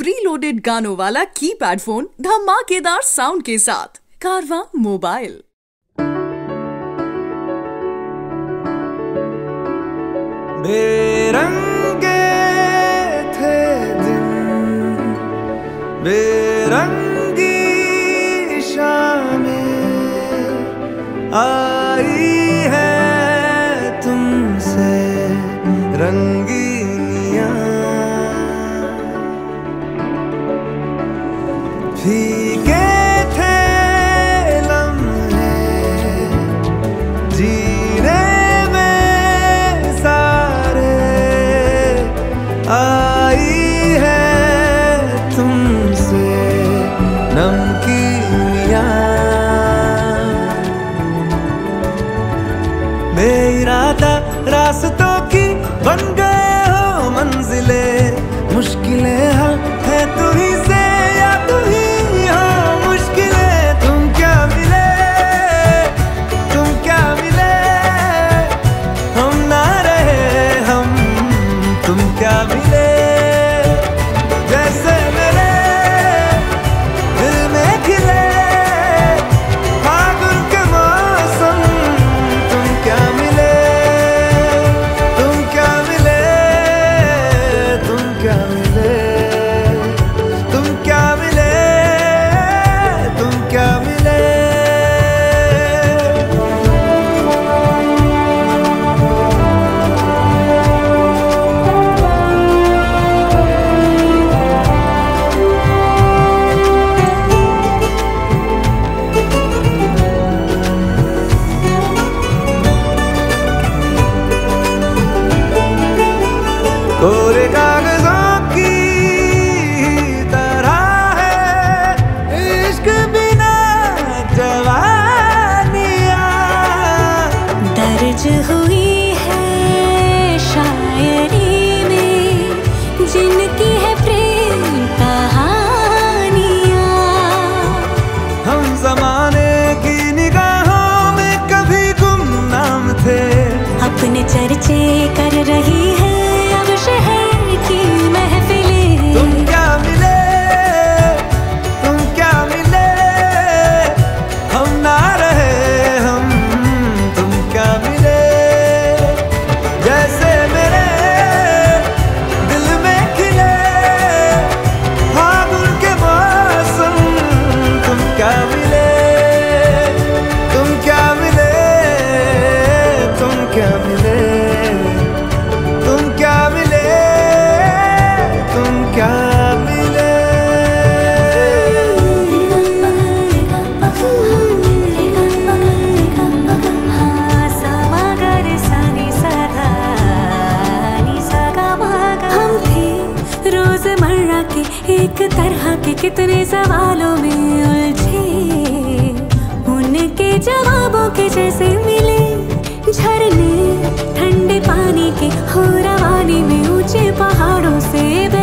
Pre loaded गानों वाला keypad phone धमाकेदार साउंड के साथ कारवां मोबाइल। बेरंगे थे दिन, बेरंगी शामें आई है तुमसे रंगीनियां, फीके थे लम्हे जीने में सारे, आई है तुमसे नमकीनियां, बेइरादा रास्तों की बन गए हो मंजिले, मुश्किलें हल है तू ही से या तू ही हो मुश्किलें। तुम क्या मिले, तुम क्या मिले, हम ना रहे हम, तुम क्या मिले, जैसे मेरे दिल में खिले फागुन के मौसम। तुम क्या मिले, तुम क्या मिले, तुम क्या मिले, तुम क्या मिले, तुम क्या मिले। कोरे कागजों की तरह है इश्क बिना जवानियां, दर्ज हुई है शायरी में जिनकी है प्रेम कहानियां। हम जमाने की निगाहों में कभी गुमनाम थे, अपने चर्चे कर रही है अब शहर की महफिलें। तुम क्या मिले, तुम क्या मिले, हम ना रहे हम, तुम क्या मिले, जैसे मेरे दिल में खिले फागुन के मौसम। तुम क्या मिले, तुम क्या मिले, तुम क्या मिले, तुम क्या मिले, तुम क्या मिले। हम थे रोजमर्रा के एक तरह के कितने सवालों में उलझे, उनके जवाबों के जैसे मिले झरने ठंडे पानी के हो रवानी में ऊंचे पहाड़ों से